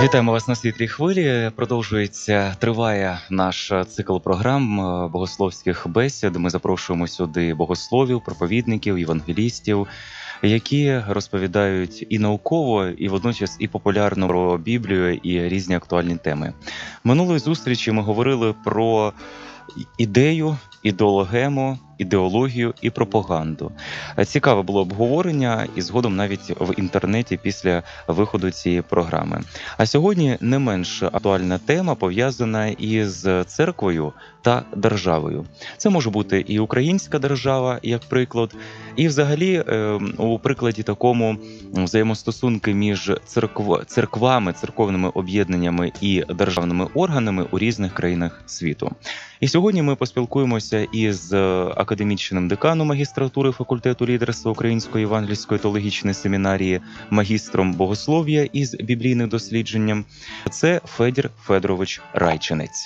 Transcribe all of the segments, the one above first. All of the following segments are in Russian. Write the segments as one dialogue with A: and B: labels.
A: Вітаємо вас на світлій хвилі. Триває наш цикл програм богословських бесід. Ми запрошуємо сюди богословів, проповідників, євангелістів, які розповідають і науково, і водночас і популярно про Біблію і різні актуальні теми. Минулої зустрічі ми говорили про ідею, ідеологію і пропаганду. Цікаве було обговорення і згодом навіть в інтернеті після виходу цієї програми. А сьогодні не менш актуальна тема пов'язана із церквою та державою. Це може бути і українська держава, як приклад, і взагалі у прикладі такому взаємостосунки між церквами, церковними об'єднаннями і державними органами у різних країнах світу. І сьогодні ми поспілкуємося із академічним деканом магістратури факультету лідерства Української євангельської теологічної семінарії, магістром богослов'я із біблійним дослідженням. Це Федір Федорович Райчинець.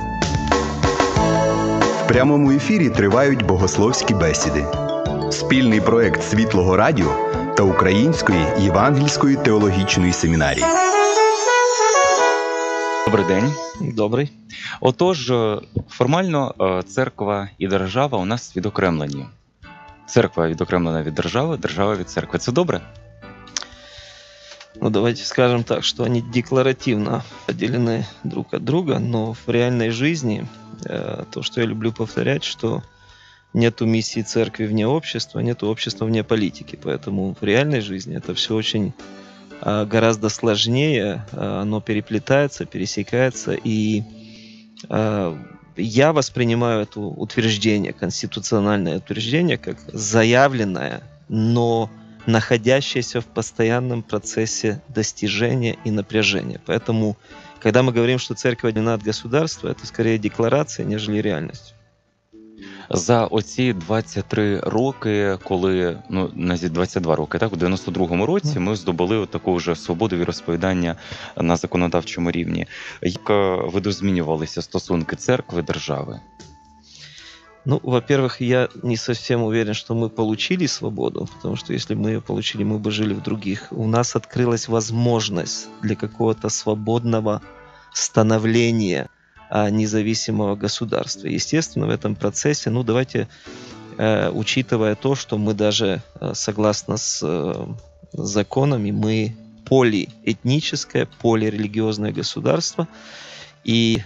B: В прямому ефірі тривають богословські бесіди. Спільний проект Світлого Радіо та Української євангельської теологічної семінарії.
A: Добрий день.
C: Добрий.
A: Отож, формально церква і держава у нас відокремлені. Церква відокремлена від держави, держава від церкви. Це добре?
C: Ну, давайте скажем так, что они декларативно отделены друг от друга, но в реальной жизни, то, что я люблю повторять, что нету миссии церкви вне общества, нету общества вне политики. Поэтому в реальной жизни это все очень гораздо сложнее, оно переплетается, пересекается, и я воспринимаю это утверждение, конституциональное утверждение, как заявленное, но находящееся в постоянном процессе достижения и напряжения. Поэтому, когда мы говорим, что церковь отделена от государства, это скорее декларация, нежели реальность.
A: За оці 23 роки, коли, навіть 22 роки, так, у 92-му році ми здобули таку вже свободу віросповідання на законодавчому рівні. Як видозмінювалися стосунки церкви і держави?
C: Ну, во-первых, я не совсем уверен, что мы получили свободу, потому что если бы мы ее получили, мы бы жили в других. У нас открылась возможность для какого-то свободного становления независимого государства. Естественно, в этом процессе, давайте, учитывая то, что мы даже, согласно с законами, мы полиэтническое, полирелигиозное государство, и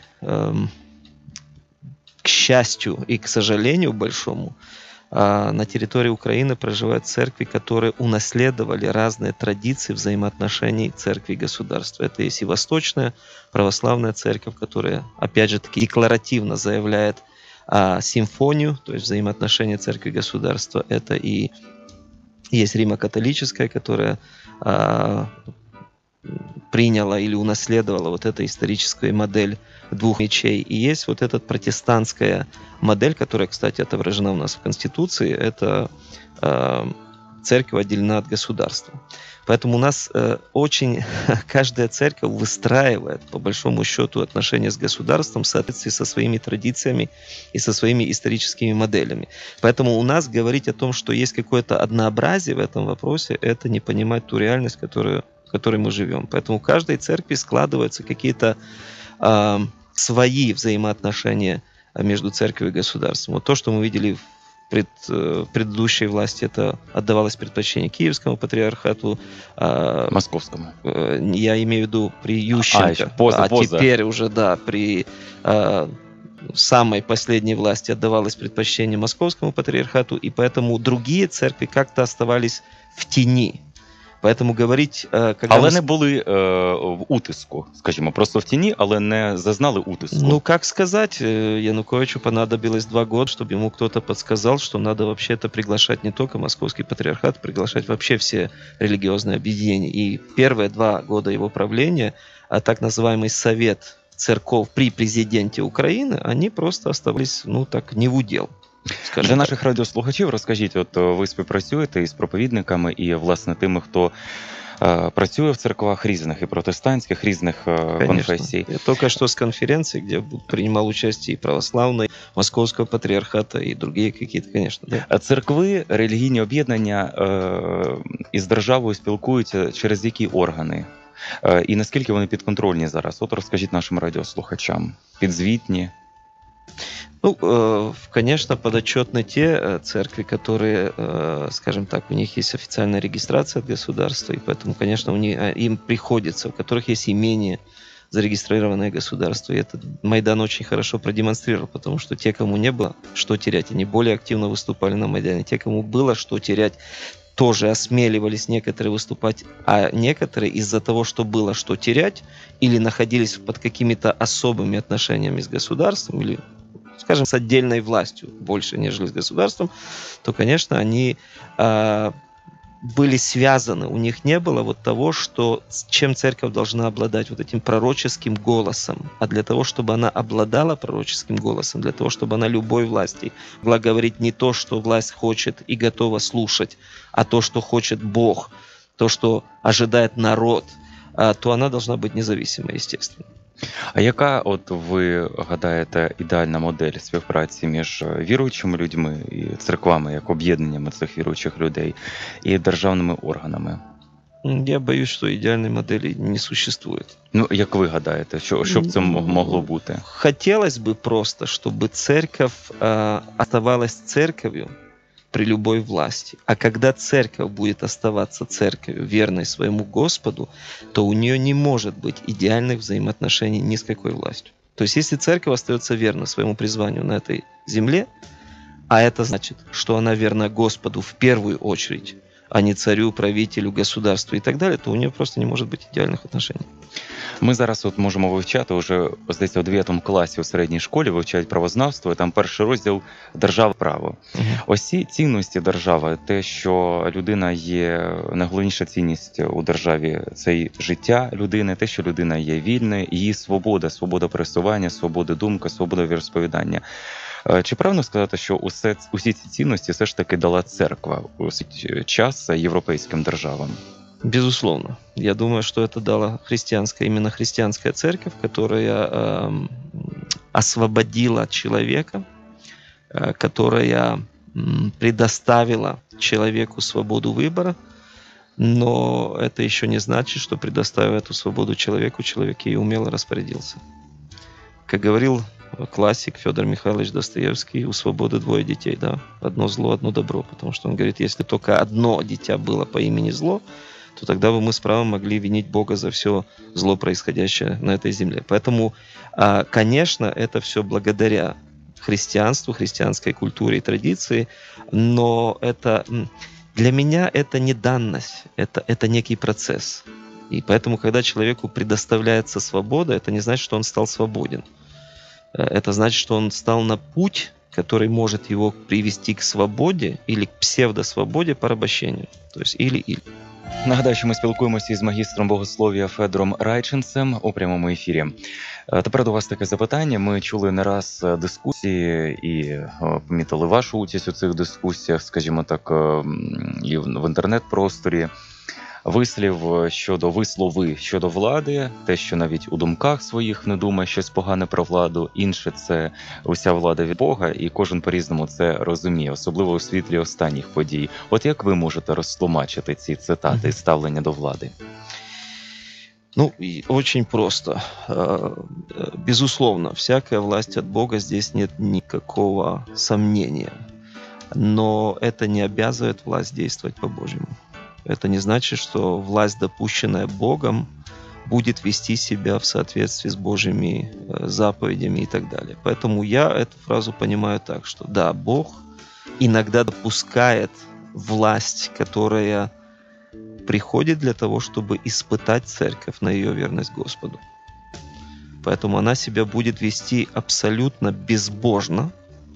C: к счастью и к сожалению большому, на территории Украины проживают церкви, которые унаследовали разные традиции взаимоотношений церкви и государства. Это есть и Восточная православная церковь, которая, опять же таки, декларативно заявляет симфонию, то есть взаимоотношения церкви и государства. Это и есть Римо-католическая, которая приняла или унаследовала вот эту историческую модель двух мечей. И есть вот эта протестантская модель, которая, кстати, отображена у нас в Конституции. Это церковь отделена от государства. Поэтому у нас очень каждая церковь выстраивает, по большому счету, отношения с государством в соответствии со своими традициями и со своими историческими моделями. Поэтому у нас говорить о том, что есть какое-то однообразие в этом вопросе, это не понимать ту реальность, в которой мы живем. Поэтому у каждой церкви складываются какие-то свои взаимоотношения между церковью и государством. Вот то, что мы видели в предыдущей власти, это отдавалось предпочтение Киевскому патриархату.
A: Московскому.
C: Я имею в виду при Ющенко. Теперь уже, да, при самой последней власти отдавалось предпочтение Московскому патриархату, и поэтому другие церкви как-то оставались в тени. Поэтому говорить,
A: але не були в утиску, скажімо, просто в тіні, але не зазнали утиску.
C: Ну, как сказать, Януковичу понадобилось 2 года, чтобы ему кто-то подсказал, что надо вообще-то приглашать не только Московский патриархат, приглашать вообще все религиозные объединения. И первые 2 года его правления, так называемый Совет церков при президенте Украины, они просто оставались, не в удел.
A: Для наших радіослухачів розкажіть, от ви співпрацюєте із проповідниками і, власне, тими, хто працює в церквах різних, і протестантських, різних конфесій.
C: Я только что с конференции, где принимал участие и православный, Московского патриархата, и другие какие-то, конечно.
A: Да. Церкви, релігійні об'єднання із державою спілкуються через які органи? І наскільки вони підконтрольні зараз? От розкажіть нашим радіослухачам. Підзвітні?
C: Ну, конечно, подотчетны те церкви, которые, скажем так, у них есть официальная регистрация от государства, и поэтому, конечно, им приходится, у которых есть имение, зарегистрированное государство. И этот Майдан очень хорошо продемонстрировал, потому что те, кому не было что терять, они более активно выступали на Майдане. Те, кому было что терять, тоже осмеливались некоторые выступать, а некоторые из-за того, что было что терять, или находились под какими-то особыми отношениями с государством, или, скажем, с отдельной властью больше, нежели с государством, то, конечно, они были связаны, у них не было вот того, что, чем церковь должна обладать, вот этим пророческим голосом. А для того, чтобы она обладала пророческим голосом, для того, чтобы она любой власти могла говорить не то, что власть хочет и готова слушать, а то, что хочет Бог, то, что ожидает народ, то она должна быть независимой, естественно.
A: А яка, от ви гадаєте, ідеальна модель співпраці між віруючими людьми і церквами, як об'єднаннями цих віруючих людей, і державними органами?
C: Я боюсь, что идеальной модели не существует.
A: Ну, як ви гадаєте, що б це могло бути?
C: Хотелось бы просто, чтобы церковь оставалась церковью при любой власти. А когда церковь будет оставаться церковью, верной своему Господу, то у нее не может быть идеальных взаимоотношений ни с какой властью. То есть если церковь остается верна своему призванию на этой земле, а это значит, что она верна Господу в первую очередь, а не царю, правителю, государству і так далі, то у нее просто не може бути ідеальних отношений.
A: Ми зараз от можемо вивчати вже, здається, у 9 класі у середній школі вивчають правознавство, і там перший розділ «Держава, право». Ось ці цінності держави, те, що людина є, найголовніша цінність у державі – це й життя людини, те, що людина є вільна, її свобода пересування, свобода думки, свобода віросповідання. Чи правильно сказати, що усі ці цінності все ж таки дала церква у свій час європейським державам?
C: Безусловно. Я думаю, что это дала именно христианская церковь, которая освободила человека, которая предоставила человеку свободу выбора, но это еще не значит, что предоставив эту свободу человеку, человек ей умело распорядился. Как говорил классик Федор Михайлович Достоевский, у свободы двое детей, да, одно зло, одно добро, потому что он говорит, если только одно дитя было по имени зло, то тогда бы мы с правом могли винить Бога за все зло, происходящее на этой земле. Поэтому, конечно, это все благодаря христианству, христианской культуре и традиции, но это, для меня это не данность, это некий процесс. И поэтому, когда человеку предоставляется свобода, это не значит, что он стал свободен. Это значит, что он стал на путь, который может его привести к свободе или к псевдосвободе порабощению. То есть или-или.
A: Нагадаю, що ми спілкуємося із магістром богослов'я Федором Райченцем у прямому ефірі. Тепер до вас таке запитання. Ми чули не раз дискусії і помітили вашу участь у цих дискусіях, скажімо так, і в інтернет-просторі. Вислови щодо влади, те, що навіть у думках своїх не думає щось погане про владу, інше – це уся влада від Бога, і кожен по-різному це розуміє, особливо у світлі останніх подій. От як ви можете розтлумачити ці цитати і ставлення до влади?
C: Ну, очень просто. Безусловно, всякая власть от Бога, здесь нет никакого сомнения. Но это не обязывает власть действовать по-божьему. Это не значит, что власть, допущенная Богом, будет вести себя в соответствии с Божьими заповедями и так далее. Поэтому я эту фразу понимаю так, что да, Бог иногда допускает власть, которая приходит для того, чтобы испытать церковь на ее верность Господу. Поэтому она себя будет вести абсолютно безбожно,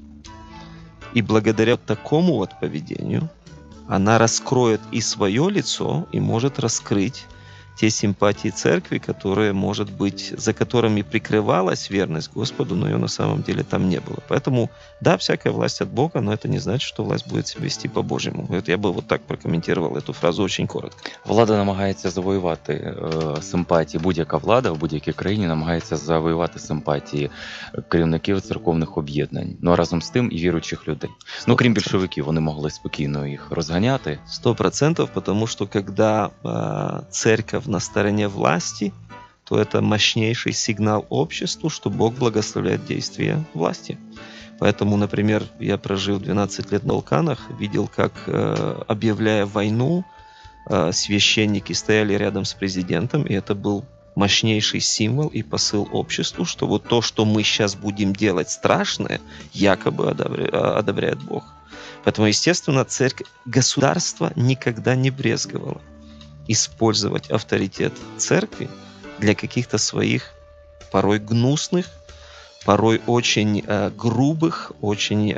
C: и благодаря такому вот поведению она раскроет и свое лицо, и может раскрыть те симпатии церкви, которые, может быть, за которыми прикрывалась верность Господу, но ее на самом деле там не было. Поэтому, да, всякая власть от Бога, но это не значит, что власть будет себя вести по-божьему. Я бы вот так прокомментировал эту фразу очень коротко.
A: Влада намагається завоювати симпатії, будь-яка влада в будь-якій країні намагається завоювати симпатії керівників церковних об'єднань, ну а разом з тим і віруючих людей. Ну, крім більшовиків, вони могли спокійно їх розганяти.
C: 100%, потому что когда церковь гнев на стороне власти, то это мощнейший сигнал обществу, что Бог благословляет действия власти. Поэтому, например, я, прожив 12 лет на Балканах, видел, как, объявляя войну, священники стояли рядом с президентом, и это был мощнейший символ и посыл обществу, что вот то, что мы сейчас будем делать страшное, якобы одобряет Бог. Поэтому, естественно, церковь, государство никогда не брезговало использовать авторитет церкви для каких-то своих порой гнусных, порой очень грубых, очень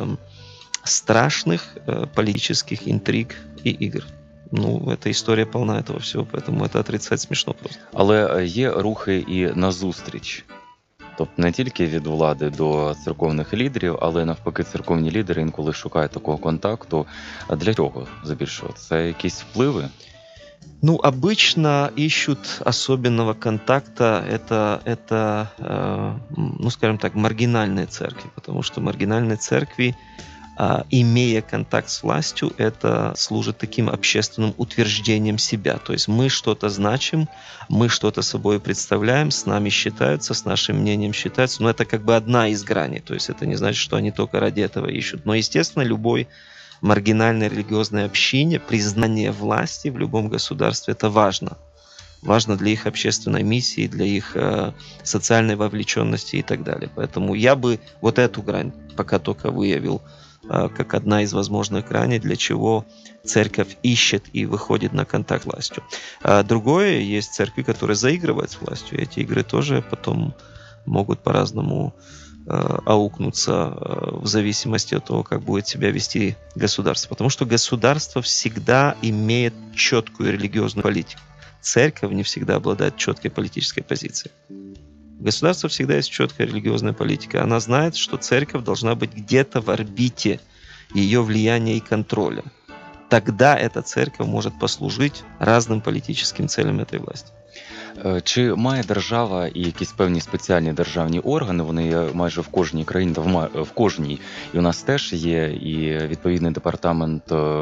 C: страшных политических интриг и игр. Ну, эта історія повна этого всього, поэтому это отрицать смішно просто.
A: Але є рухи і назустріч. Тобто не тільки від влади до церковних лідерів, але навпаки церковні лідери інколи шукають такого контакту. А для чого здебільшого? Це якісь впливи?
C: Ну, обычно ищут особенного контакта, это ну, скажем так, маргинальные церкви, потому что маргинальные церкви, имея контакт с властью, это служит таким общественным утверждением себя. То есть мы что-то значим, мы что-то собой представляем, с нами считаются, с нашим мнением считаются, но это как бы одна из граней. То есть это не значит, что они только ради этого ищут. Но, естественно, любой маргинальной религиозной общине признание власти в любом государстве это важно. Важно для их общественной миссии, для их социальной вовлеченности и так далее. Поэтому я бы вот эту грань пока только выявил как одна из возможных граней, для чего церковь ищет и выходит на контакт с властью. Другое, есть церкви, которые заигрывают с властью. Эти игры тоже потом могут по-разному аукнуться в зависимости от того, как будет себя вести государство. Потому что государство всегда имеет четкую религиозную политику. Церковь не всегда обладает четкой политической позицией. У государства всегда есть четкая религиозная политика. Она знает, что церковь должна быть где-то в орбите ее влияния и контроля. Тогда эта церковь может послужить разным политическим целям этой власти.
A: Чи має держава і якісь певні спеціальні державні органи, вони є майже в кожній країні, в кожній, і у нас теж є і відповідний департамент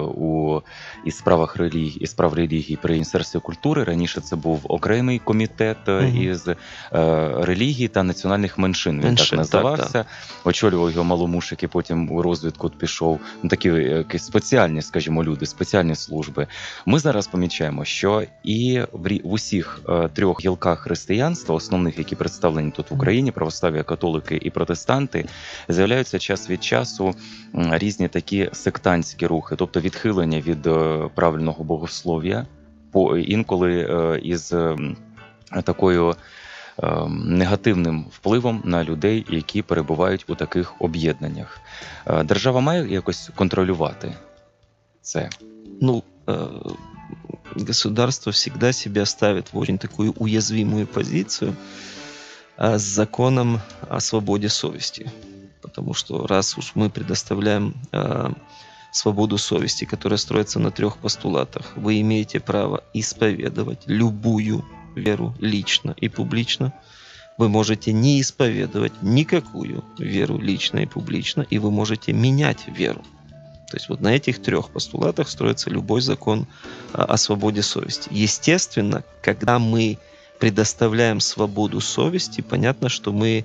A: із справ релігії при Міністерстві культури. Раніше це був окремий комітет із релігії та національних меншин, він так називався. Так. Очолював його Маломуш, який потім у розвідку пішов. Такі якісь спеціальні, скажімо, люди, спеціальні служби. Ми зараз помічаємо, що і в усіх трьох гілках християнства, основних, які представлені тут в Україні, православ'я, католики і протестанти, з'являються час від часу різні такі сектантські рухи, тобто відхилення від правильного богослов'я, інколи із такою негативним впливом на людей, які перебувають у таких об'єднаннях. Держава має якось контролювати це?
C: Ну, государство всегда себя ставит в очень такую уязвимую позицию с законом о свободе совести. Потому что раз уж мы предоставляем свободу совести, которая строится на 3 постулатах, вы имеете право исповедовать любую веру лично и публично, вы можете не исповедовать никакую веру лично и публично, и вы можете менять веру. То есть вот на этих 3 постулатах строится любой закон о свободе совести. Естественно, когда мы предоставляем свободу совести, понятно, что мы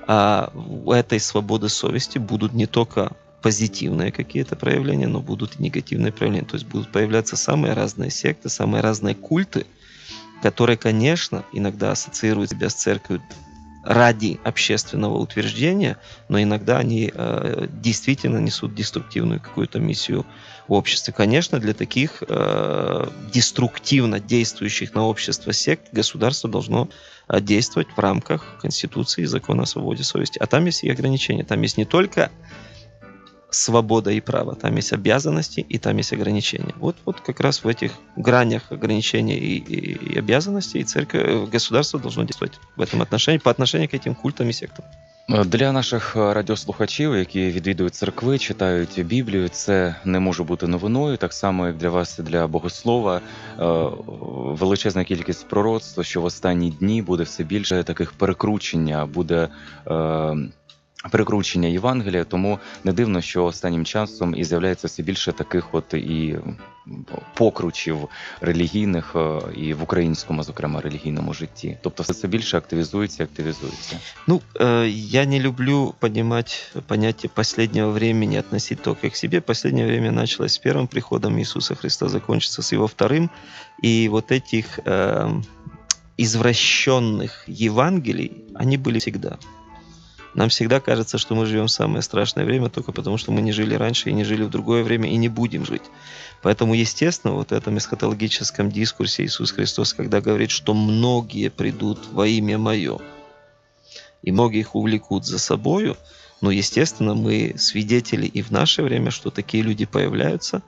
C: у этой свободы совести будут не только позитивные какие-то проявления, но будут и негативные проявления. То есть будут появляться самые разные секты, самые разные культы, которые, конечно, иногда ассоциируют себя с церковью ради общественного утверждения, но иногда они действительно несут деструктивную какую-то миссию в обществе. Конечно, для таких деструктивно действующих на общество сект государство должно действовать в рамках Конституции и Закона о свободе совести. А там есть и ограничения. Там есть не только свобода и право, там есть обязанности и там есть ограничения. Вот как раз в этих гранях ограничений и обязанностей и церковь, государство должно действовать в этом отношении, по отношению к этим культам и сектам.
A: Для наших радіослухачів, які відвідують церкви, читають Біблію, це не може бути новиною, так само, як для вас, для богослова, величезна кількість пророцтв, що в останні дні буде все більше таких перекручення, буде перекручення Євангелія, тому не дивно, що останнім часом і з'являється все більше таких от і покручів релігійних і в українському, зокрема, релігійному житті. Тобто все це більше активізується.
C: Ну, я не люблю понимать понятие последнего времени, относить только к себе. Последнее время началось с первым приходом Иисуса Христа, закончится с его вторым. И вот этих извращенных Евангелий, они были всегда. Нам всегда кажется, что мы живем в самое страшное время только потому, что мы не жили раньше и не жили в другое время и не будем жить. Поэтому, естественно, вот в этом эсхатологическом дискурсе Иисус Христос, когда говорит, что многие придут во имя Мое, и многих увлекут за собою, но, естественно, мы свидетели и в наше время, что такие люди появляются.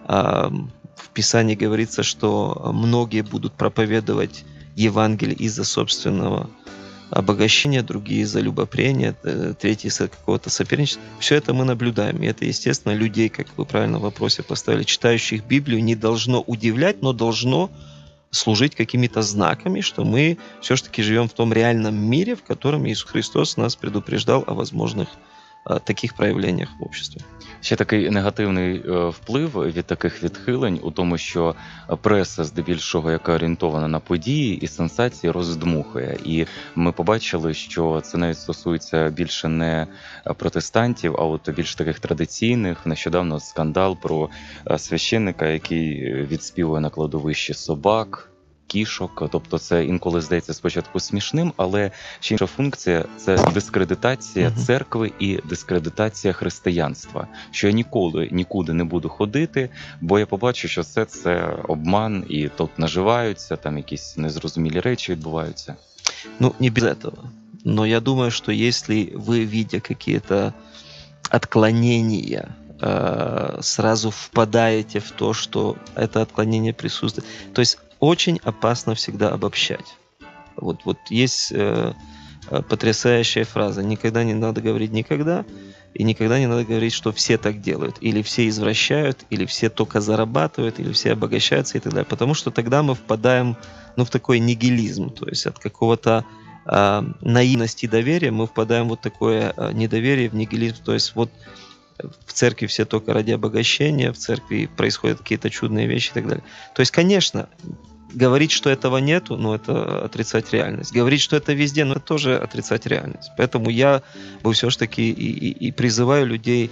C: В Писании говорится, что многие будут проповедовать Евангелие из-за собственного обогащения, другие из-за любопрения, третьи из-за какого-то соперничества. Все это мы наблюдаем. И это, естественно, людей, как вы правильно в вопросе поставили, читающих Библию, не должно удивлять, но должно служить какими-то знаками, что мы все-таки живем в том реальном мире, в котором Иисус Христос нас предупреждал о возможных таких проявлениях в обществі.
A: Ще такий негативний вплив від таких відхилень у тому, що преса, здебільшого, яка орієнтована на події і сенсації, роздмухує. І ми побачили, що це навіть стосується більше не протестантів, а от більш таких традиційних. Нещодавно скандал про священника, який відспівує на кладовищі собак, кішок. Тобто це інколи здається спочатку смішним, але ще інша функція – це дискредитація церкви і дискредитація християнства. Що я нікуди не буду ходити, бо я побачу, що все це обман, і тут наживаються, там якісь незрозумілі речі відбуваються.
C: Ну, не без этого. Но я думаю, что если вы, видя какие-то отклонения, сразу впадаете в то, что это отклонение присутствует. То есть очень опасно всегда обобщать. Вот есть потрясающая фраза: никогда не надо говорить никогда, и никогда не надо говорить, что все так делают, или все извращают, или все только зарабатывают, или все обогащаются и так далее. Потому что тогда мы впадаем в такой нигилизм, то есть от какого-то наивности и доверия мы впадаем в вот такое недоверие, в нигилизм. То есть вот в церкви все только ради обогащения, в церкви происходят какие-то чудные вещи и так далее. То есть, конечно, говорить, что этого нету, это отрицать реальность. Говорить, что это везде, это тоже отрицать реальность. Поэтому я бы все-таки и призываю людей,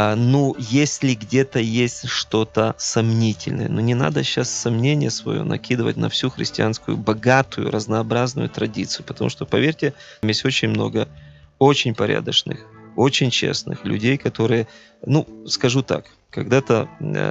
C: если где-то есть что-то сомнительное, не надо сейчас сомнение свое накидывать на всю христианскую богатую, разнообразную традицию, потому что, поверьте, есть очень много очень порядочных, очень честных людей, которые, скажу так, когда-то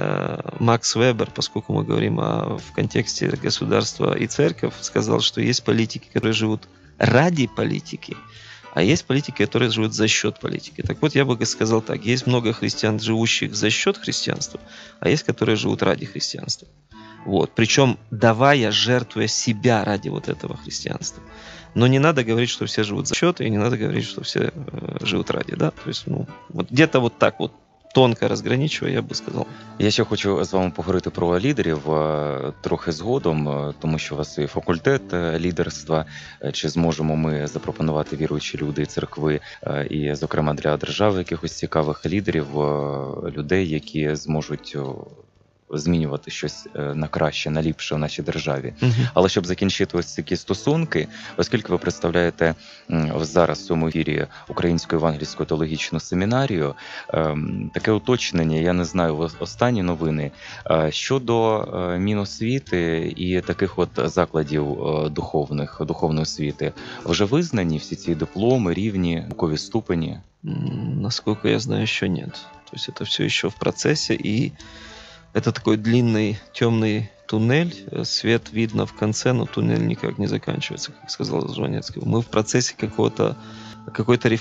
C: Макс Вебер, поскольку мы говорим в контексте государства и церковь, сказал, что есть политики, которые живут ради политики, а есть политики, которые живут за счет политики. Так вот, я бы сказал так, есть много христиан, живущих за счет христианства, а есть, которые живут ради христианства. Причем жертвуя себя ради вот этого христианства. Но не надо говорить, что все живут за счет, и не надо говорить, что все живут ради. Да? То есть, где-то вот так вот, тонко розграничує, я би сказав.
A: Я ще хочу з вами поговорити про лідерів трохи згодом, тому що у вас є факультет лідерства. Чи зможемо ми запропонувати віруючі люди і церкви, і, зокрема, для держави якихось цікавих лідерів, людей, які зможуть змінювати щось на краще, на ліпше в нашій державі. Але щоб закінчити ось такі стосунки, оскільки ви представляєте зараз в цьому ефірі Українську евангельську теологічну семінарію, таке уточнення, я не знаю, останні новини, щодо Міносвіти і таких от закладів духовної освіти, вже визнані всі ці дипломи, рівні, наукові ступені?
C: Насколько я знаю, еще нет. То есть это все еще в процессе, и это такой длинный темный туннель, свет видно в конце, но туннель никак не заканчивается, как сказал Жванецкий. Мы в процессе какой-то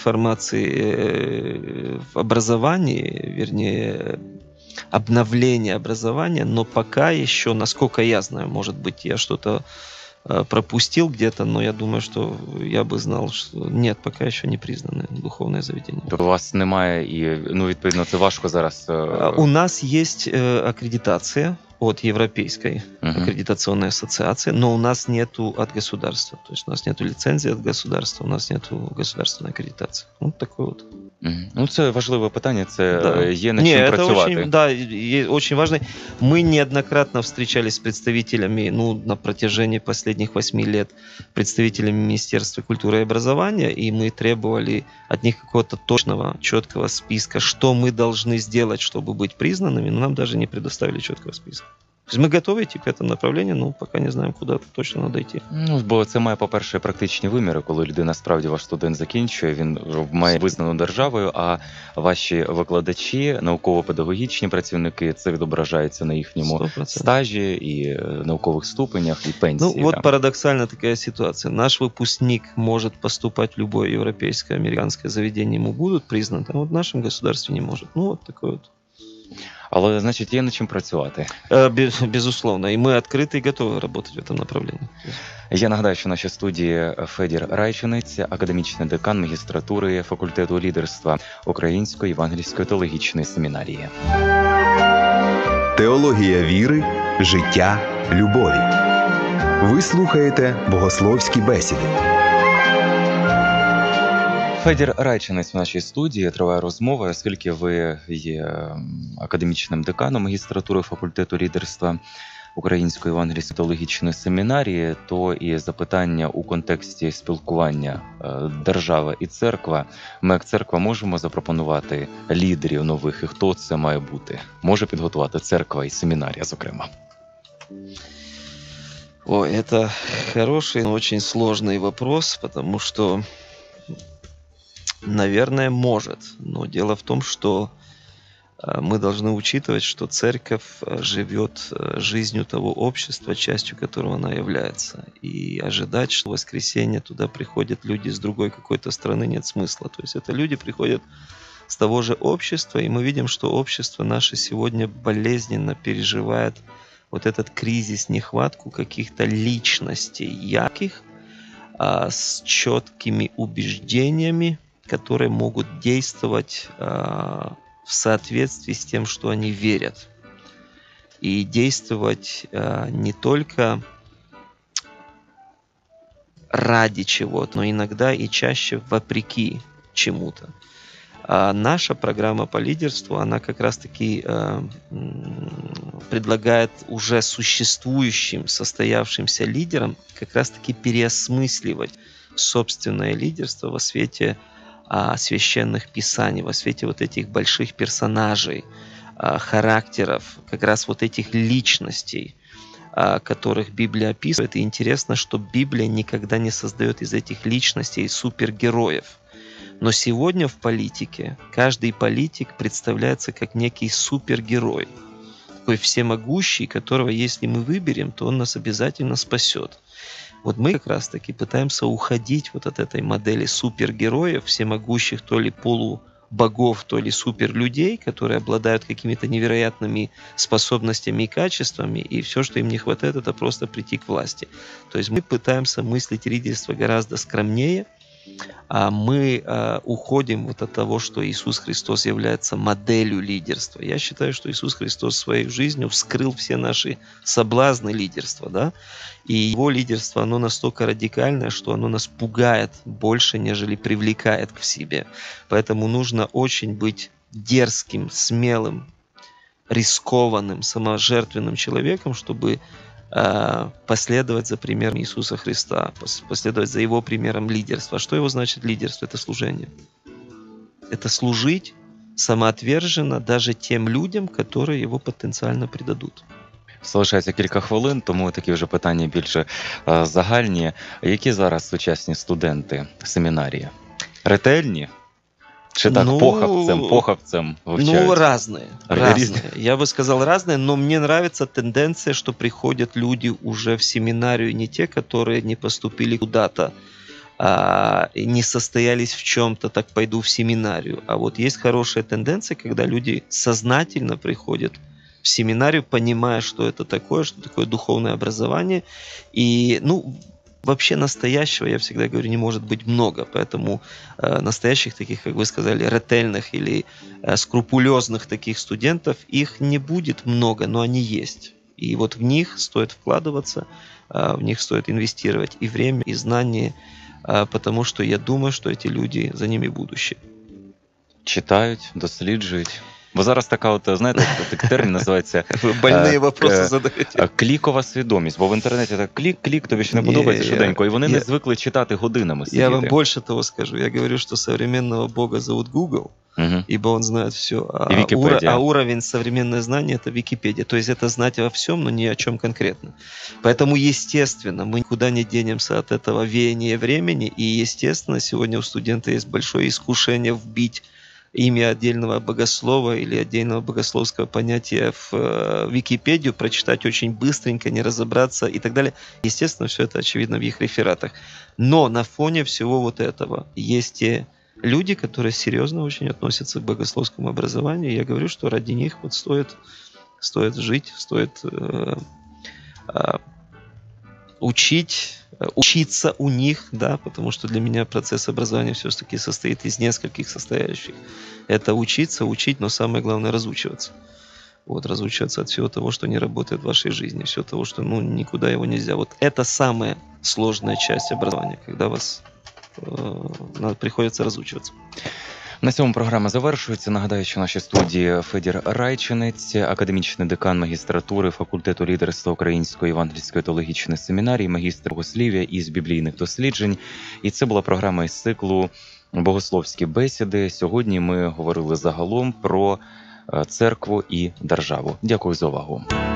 C: реформации в образовании, вернее, обновления образования, но пока еще, насколько я знаю, может быть, я что-то пропустил где-то, но я думаю, что я бы знал, что нет, пока еще не признаны духовное заведение.
A: Тобто у вас немає і, відповідно, це важко зараз.
C: У нас есть аккредитация от Европейской аккредитационной ассоциации, но у нас нету от государства. То есть у нас нету лицензии от государства, у нас нету государственной аккредитации. Вот такой вот.
A: Це важливе питання, це є над чим працювати.
C: Очень важно. Мы неоднократно встречались с представителями, на протяжении последних 8 лет, представителями Министерства культуры и образования, и мы требовали от них какого-то точного, четкого списка, что мы должны сделать, чтобы быть признанными, но нам даже не предоставили четкого списка. То есть мы готовы идти к этому направлению, но пока не знаем, куда точно надо йти.
A: Бо це має, по-перше, практичні виміри, коли людина справді, ваш студент закінчує, він має визнану державою, а ваші викладачі, науково-педагогічні працівники, це відображається на їхньому
C: 100%.
A: стажі і наукових ступенях, і пенсії.
C: Вот парадоксальна такая ситуация. Наш выпускник может поступать в любое европейское, американское заведение, ему будут признаны, а вот в нашем государстве не может. Вот такой вот.
A: Але, значить, є над чим працювати.
C: Безусловно. И мы открыты и готовы работать в этом направлении.
A: Я нагадаю, що в нашій студії Федір Райчинець, академічний декан магістратури факультету лідерства Української Євангельської теологічної семінарії.
B: Теологія віри, життя, любові. Ви слухаєте богословські бесіди.
A: Федір Райчинець в нашій студії, триває розмова, оскільки ви є академічним деканом магістратури факультету лідерства Української Євангельської теологічної семінарії, то і запитання у контексті спілкування держава і церква. Ми як церква можемо запропонувати лідерів нових, і хто це має бути? Може підготувати церква і семінарія, зокрема?
C: Ой, это хороший, но очень сложный вопрос, потому что, наверное, может. Но дело в том, что мы должны учитывать, что церковь живет жизнью того общества, частью которого она является. И ожидать, что в воскресенье туда приходят люди с другой какой-то страны, нет смысла. То есть это люди приходят с того же общества, и мы видим, что общество наше сегодня болезненно переживает вот этот кризис, нехватку каких-то личностей ярких, с четкими убеждениями, которые могут действовать в соответствии с тем, что они верят. И действовать не только ради чего-то, но иногда и чаще вопреки чему-то. А наша программа по лидерству, она как раз-таки предлагает уже существующим, состоявшимся лидерам как раз-таки переосмысливать собственное лидерство во свете священных писаний, во свете вот этих больших персонажей, характеров, как раз вот этих личностей, которых Библия описывает. И интересно, что Библия никогда не создает из этих личностей супергероев. Но сегодня в политике каждый политик представляется как некий супергерой, такой всемогущий, которого, если мы выберем, то он нас обязательно спасет. Вот мы как раз-таки пытаемся уходить вот от этой модели супергероев, всемогущих то ли полубогов, то ли суперлюдей, которые обладают какими-то невероятными способностями и качествами, и все, что им не хватает, это просто прийти к власти. То есть мы пытаемся мыслить лидерство гораздо скромнее, а мы уходим вот от того, что Иисус Христос является моделью лидерства. Я считаю, что Иисус Христос своей жизнью вскрыл все наши соблазны лидерства, да? И его лидерство, оно настолько радикальное, что оно нас пугает больше, нежели привлекает к себе. Поэтому нужно очень быть дерзким, смелым, рискованным, саможертвенным человеком, чтобы последовать за примером Иисуса Христа, последовать за его примером лидерства. А что его значит лидерство? Это служение. Это служить самоотверженно даже тем людям, которые его потенциально предадут.
A: Залишається кілька хвилин, тому такі вже питання більше загальні. Які зараз сучасні студенти семінарії? Ретельні? Чи так, похабцем вивчають?
C: Разные. Я бы сказал разные, но мне нравится тенденция, что приходят люди уже в семинарию, не те, которые не поступили куда-то, не состоялись в чем-то, так пойду в семинарию. А вот есть хорошая тенденция, когда люди сознательно приходят в в семинарию, понимая, что такое духовное образование. И, вообще настоящего, я всегда говорю, не может быть много, поэтому настоящих таких, как вы сказали, ретельных или скрупулезных таких студентов, их не будет много, но они есть. И вот в них стоит вкладываться, в них стоит инвестировать и время, и знания, потому что я думаю, что эти люди, за ними будущее.
A: Читають, досліджують. Бо зараз така, знаєте, такий термін називається
C: Больні вопроси задаєте.
A: Клікова свідомість. Бо в інтернеті так клік, тобі ще не подобається швиденько. І вони не звикли читати годинами сидіти.
C: Я вам більше того скажу. Я говорю, що современного Бога зовут Google, ибо он знает все. А уровень современного знания – это Википедия. То есть это знать во всем, но ни о чем конкретно. Поэтому, естественно, мы никуда не денемся от этого веяния времени. И, естественно, сегодня у студента есть большое искушение вбить имя отдельного богослова или отдельного богословского понятия в Википедию, прочитать очень быстренько, не разобраться и так далее. Естественно, все это очевидно в их рефератах. Но на фоне всего вот этого есть те люди, которые серьезно очень относятся к богословскому образованию. И я говорю, что ради них вот стоит жить, стоит учиться у них, да, потому что для меня процесс образования все-таки состоит из нескольких составляющих. Это учить, но самое главное разучиваться. Вот, разучиваться от всего того, что не работает в вашей жизни, всего того, что, никуда его нельзя. Вот это самая сложная часть образования, когда приходится разучиваться.
A: На цьому програма завершується. Нагадаю, що в нашій студії Федір Райчинець, академічний декан магістратури факультету лідерства Української Євангельської теологічної семінарії, магістр богослів'я із біблійних досліджень. І це була програма із циклу «Богословські бесіди». Сьогодні ми говорили загалом про церкву і державу. Дякую за увагу.